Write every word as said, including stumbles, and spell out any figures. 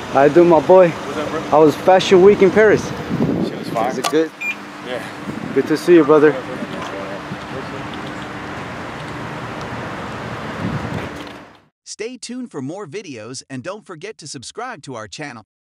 I do, my boy. What's up, bro? How was Fashion Week in Paris? Shit was fire. Is it good? Yeah. Good to see you, brother. Stay tuned for more videos and don't forget to subscribe to our channel.